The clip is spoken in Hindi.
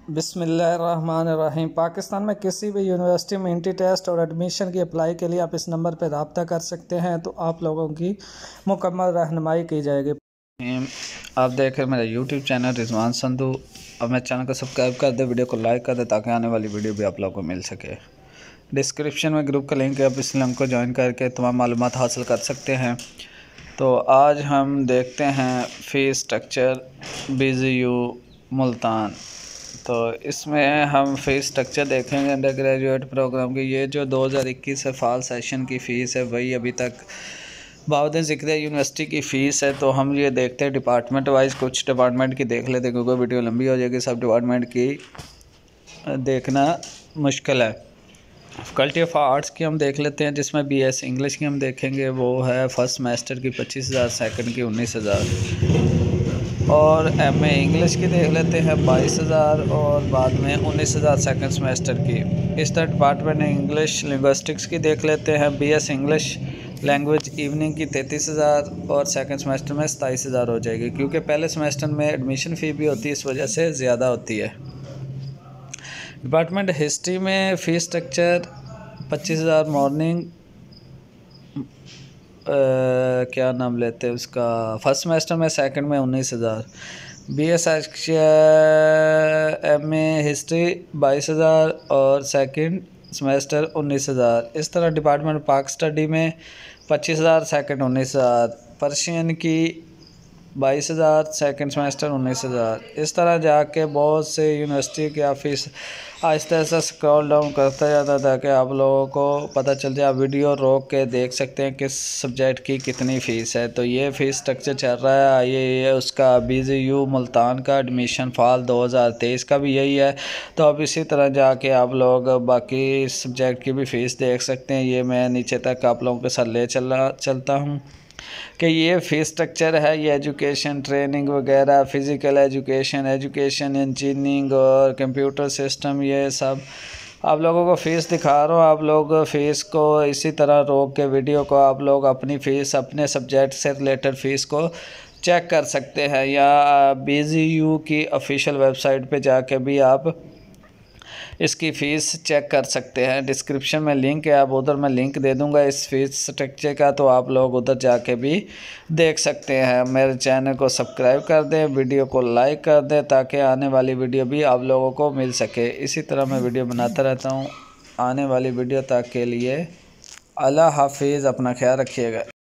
बिस्मिल्लाहिर्रहमानिर्रहीम। पाकिस्तान में किसी भी यूनिवर्सिटी में एंट्री टेस्ट और एडमिशन की अप्लाई के लिए आप इस नंबर पर रब्ता कर सकते हैं, तो आप लोगों की मुकम्मल रहनुमाई की जाएगी। आप देख रहे हैं मेरा यूट्यूब चैनल रिजवान संधू। अब मेरे चैनल को सब्सक्राइब कर दे, वीडियो को लाइक कर दे ताकि आने वाली वीडियो भी आप लोगों को मिल सके। डिस्क्रिप्शन में ग्रुप का लिंक है, आप इस लिंक को ज्वाइन करके तमाम मालूमात हासिल कर सकते हैं। तो आज हम देखते हैं फ़ीस स्ट्रक्चर BZU मुल्तान। तो इसमें हम फ़ीस स्ट्रक्चर देखेंगे अंडर ग्रेजुएट प्रोग्राम की। ये जो 2021 से फ़ाल सेशन की फ़ीस है वही अभी तक बावजूद ज़िक्र यूनिवर्सिटी की फ़ीस है। तो हम ये देखते हैं डिपार्टमेंट वाइज, कुछ डिपार्टमेंट की देख लेते हैं क्योंकि वीडियो लंबी हो जाएगी, सब डिपार्टमेंट की देखना मुश्किल है। फैकल्टी ऑफ आर्ट्स की हम देख लेते हैं, जिसमें BS इंग्लिश की हम देखेंगे, वो है फर्स्ट सेमेस्टर की 25,000, सेकंड की 19,000 और MA इंग्लिश की देख लेते हैं 22,000 और बाद में 19,000 सेकंड सेमेस्टर की। इस तरह डिपार्टमेंट इंग्लिश लिंग्विस्टिक्स की देख लेते हैं, BS इंग्लिश लैंग्वेज इवनिंग की 33,000 और सेकंड सेमेस्टर में 27,000 हो जाएगी, क्योंकि पहले सेमेस्टर में एडमिशन फ़ी भी होती है, इस वजह से ज़्यादा होती है। डिपार्टमेंट हिस्ट्री में फ़ीस स्ट्रक्चर 25,000 मॉर्निंग क्या नाम लेते हैं उसका, फर्स्ट सेमेस्टर में, सेकंड में 19,000। BS MA हिस्ट्री 22,000 और सेकंड सेमेस्टर 19,000। इस तरह डिपार्टमेंट पाक स्टडी में 25,000, सेकंड 19,000। पर्शियन की 22,000, सेकंड सेमेस्टर 19,000। इस तरह जाके बहुत से यूनिवर्सिटी के office Aahista Aahista scroll down करता जाता है ताकि आप लोगों को पता चल जाए। आप वीडियो रोक के देख सकते हैं किस सब्जेक्ट की कितनी फ़ीस है। तो ये फ़ीस स्ट्रक्चर चल रहा है, ये उसका BZU मुल्तान का एडमिशन फ़ाल 2023 का भी यही है। तो अब इसी तरह जाके आप लोग बाकी सब्जेक्ट की भी फ़ीस देख सकते हैं। ये मैं नीचे तक आप लोगों के साथ ले चलता हूँ कि ये फ़ीस स्ट्रक्चर है। ये एजुकेशन, ट्रेनिंग वगैरह, फ़िज़िकल एजुकेशन, इंजीनियरिंग और कंप्यूटर सिस्टम, ये सब आप लोगों को फ़ीस दिखा रहा हूँ। आप लोग फ़ीस को इसी तरह रोक के वीडियो को आप लोग अपनी फ़ीस, अपने सब्जेक्ट से रिलेटेड फ़ीस को चेक कर सकते हैं, या BZU की ऑफिशियल वेबसाइट पे जाके भी आप इसकी फ़ीस चेक कर सकते हैं। डिस्क्रिप्शन में लिंक है, आप उधर मैं लिंक दे दूंगा इस फ़ीस स्ट्रक्चर का, तो आप लोग उधर जाके भी देख सकते हैं। मेरे चैनल को सब्सक्राइब कर दें, वीडियो को लाइक कर दें ताकि आने वाली वीडियो भी आप लोगों को मिल सके। इसी तरह मैं वीडियो बनाता रहता हूँ आने वाली वीडियो तक के लिए। अल्लाह हाफिज़, अपना ख्याल रखिएगा।